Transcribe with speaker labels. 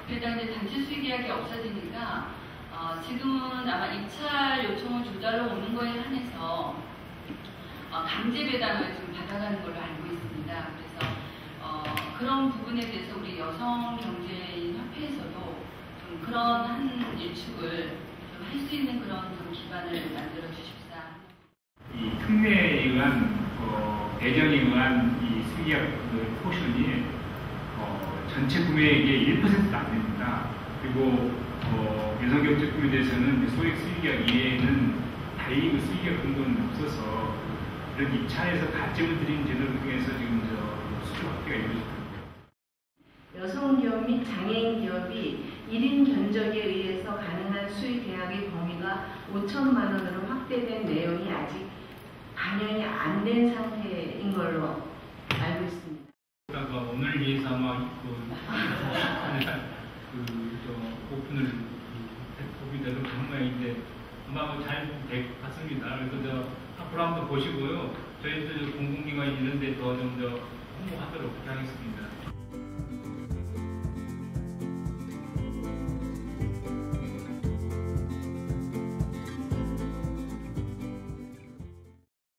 Speaker 1: 게다가 이제 단체 수의 계약이 없어지니까 지금은 아마 입찰 요청을 조달로 오는 거에 한해서 강제 배당을 좀 받아가는 걸로 알고 있습니다. 그래서 그런 부분에 대해서 우리 여성경제인 협회에서도 좀 그런 한 일축을 좀 할 수 있는 그런 좀 기반을 만들어 주십사.
Speaker 2: 이 특례에 의한 배정에 의한 이 수의계약 포션이 전체 구매액의 1%도 안 됩니다. 그리고 여성경제품에 대해서는 소액 수의계약 이외에는 다이 수의계약 등록은 없어서 이런 입찰에서 가점을 드린 제도를 통해서 지금 수출 확대가 이루어집니다.
Speaker 3: 여성기업 및 장애인 기업이 1인 견적에 의해서 가능한 수의 계약의 범위가 5천만 원으로 확대된 내용이 아직 반영이 안 된 상태인 걸로 알고 있습니다.
Speaker 2: 오늘 위해서 아마 오픈을 오픈되도록 한 모양인데 아마 잘 될 것 같습니다. 그래서 앞으로 한번 보시고요. 저희도 공공기관 이런 데 더 좀 더 홍보하도록 하겠습니다.